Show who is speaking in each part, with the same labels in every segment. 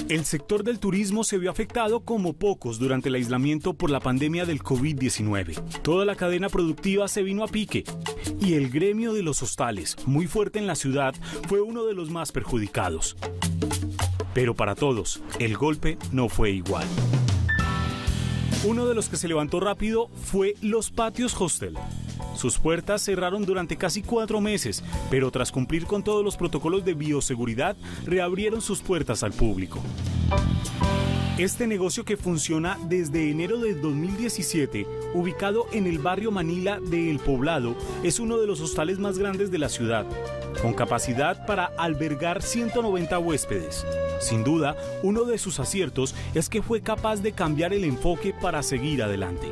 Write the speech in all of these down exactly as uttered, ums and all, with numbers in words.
Speaker 1: El sector del turismo se vio afectado como pocos durante el aislamiento por la pandemia del COVID diecinueve. Toda la cadena productiva se vino a pique y el gremio de los hostales, muy fuerte en la ciudad, fue uno de los más perjudicados. Pero para todos, el golpe no fue igual. Uno de los que se levantó rápido fue Los Patios Hostel. Sus puertas cerraron durante casi cuatro meses, pero tras cumplir con todos los protocolos de bioseguridad, reabrieron sus puertas al público. Este negocio, que funciona desde enero de dos mil diecisiete, ubicado en el barrio Manila de El Poblado, es uno de los hostales más grandes de la ciudad, con capacidad para albergar ciento noventa huéspedes. Sin duda, uno de sus aciertos es que fue capaz de cambiar el enfoque para seguir adelante.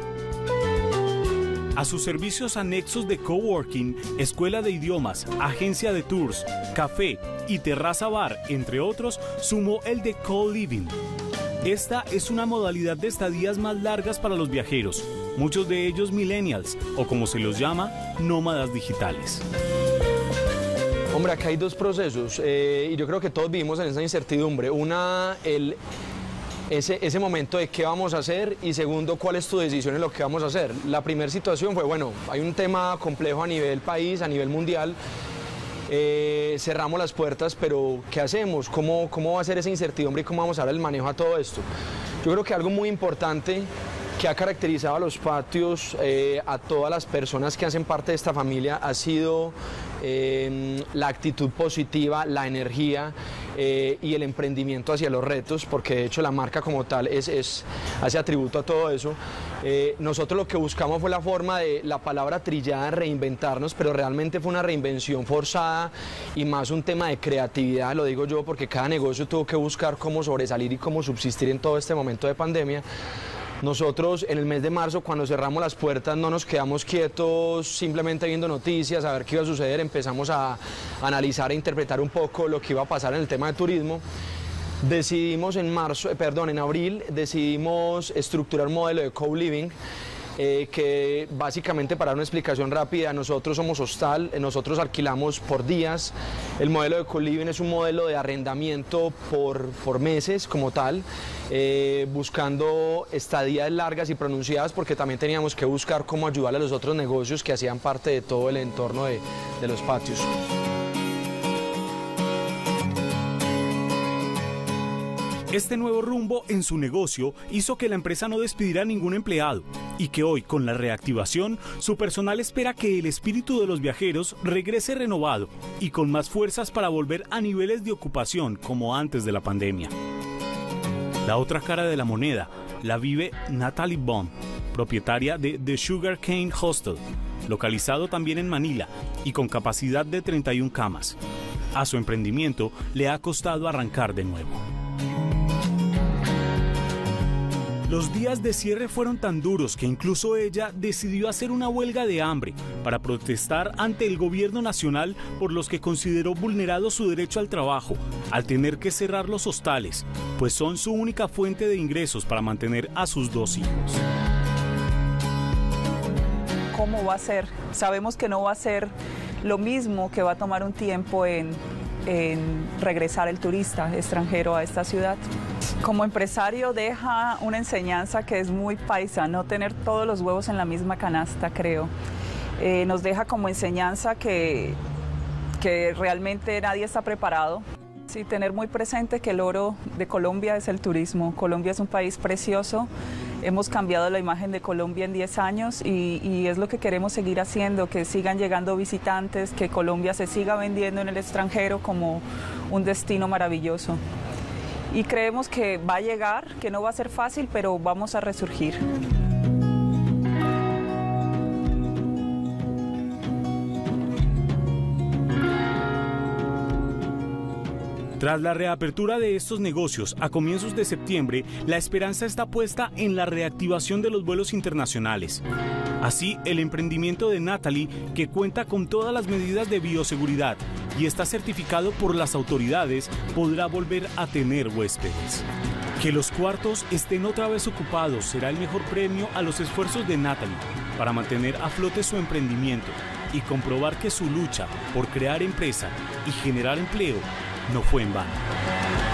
Speaker 1: A sus servicios anexos de coworking, escuela de idiomas, agencia de tours, café y terraza bar, entre otros, sumó el de co-living. Esta es una modalidad de estadías más largas para los viajeros, muchos de ellos millennials, o como se los llama, nómadas digitales.
Speaker 2: Hombre, acá hay dos procesos eh, y yo creo que todos vivimos en esa incertidumbre. Una, el... Ese, ese momento de qué vamos a hacer, y segundo, cuál es tu decisión en lo que vamos a hacer. La primera situación fue, bueno, hay un tema complejo a nivel país, a nivel mundial, eh, cerramos las puertas, pero ¿qué hacemos? ¿Cómo, cómo va a ser esa incertidumbre y cómo vamos a dar el manejo a todo esto? Yo creo que algo muy importante que ha caracterizado a Los Patios, eh, a todas las personas que hacen parte de esta familia, ha sido eh, la actitud positiva, la energía eh, y el emprendimiento hacia los retos, porque de hecho la marca como tal es, es, hace atributo a todo eso. Eh, nosotros lo que buscamos fue la forma de, la palabra trillada, reinventarnos, pero realmente fue una reinvención forzada y más un tema de creatividad, lo digo yo, porque cada negocio tuvo que buscar cómo sobresalir y cómo subsistir en todo este momento de pandemia. Nosotros en el mes de marzo, cuando cerramos las puertas, no nos quedamos quietos simplemente viendo noticias, a ver qué iba a suceder. Empezamos a analizar e interpretar un poco lo que iba a pasar en el tema de turismo. Decidimos en marzo, eh, perdón, en abril, decidimos estructurar un modelo de co-living, eh, que básicamente, para dar una explicación rápida, nosotros somos hostal, nosotros alquilamos por días. El modelo de co-living es un modelo de arrendamiento por, por meses como tal, eh, buscando estadías largas y pronunciadas, porque también teníamos que buscar cómo ayudar a los otros negocios que hacían parte de todo el entorno de, de Los Patios.
Speaker 1: Este nuevo rumbo en su negocio hizo que la empresa no despidiera a ningún empleado y que hoy, con la reactivación, su personal espera que el espíritu de los viajeros regrese renovado y con más fuerzas para volver a niveles de ocupación como antes de la pandemia. La otra cara de la moneda la vive Natalie Bond, propietaria de The Sugar Cane Hostel, localizado también en Manila y con capacidad de treinta y una camas. A su emprendimiento le ha costado arrancar de nuevo. Los días de cierre fueron tan duros que incluso ella decidió hacer una huelga de hambre para protestar ante el gobierno nacional por los que consideró vulnerado su derecho al trabajo, al tener que cerrar los hostales, pues son su única fuente de ingresos para mantener a sus dos hijos.
Speaker 3: ¿Cómo va a ser? Sabemos que no va a ser lo mismo, que va a tomar un tiempo en, en regresar el turista extranjero a esta ciudad. Como empresario deja una enseñanza que es muy paisa, no tener todos los huevos en la misma canasta, creo. Eh, nos deja como enseñanza que, que realmente nadie está preparado. Sí, tener muy presente que el oro de Colombia es el turismo. Colombia es un país precioso. Hemos cambiado la imagen de Colombia en diez años y, y es lo que queremos seguir haciendo, que sigan llegando visitantes, que Colombia se siga vendiendo en el extranjero como un destino maravilloso. Y creemos que va a llegar, que no va a ser fácil, pero vamos a resurgir.
Speaker 1: Tras la reapertura de estos negocios a comienzos de septiembre, la esperanza está puesta en la reactivación de los vuelos internacionales. Así, el emprendimiento de Natalie, que cuenta con todas las medidas de bioseguridad y está certificado por las autoridades, podrá volver a tener huéspedes. Que los cuartos estén otra vez ocupados será el mejor premio a los esfuerzos de Natalie para mantener a flote su emprendimiento y comprobar que su lucha por crear empresa y generar empleo no fue en vano.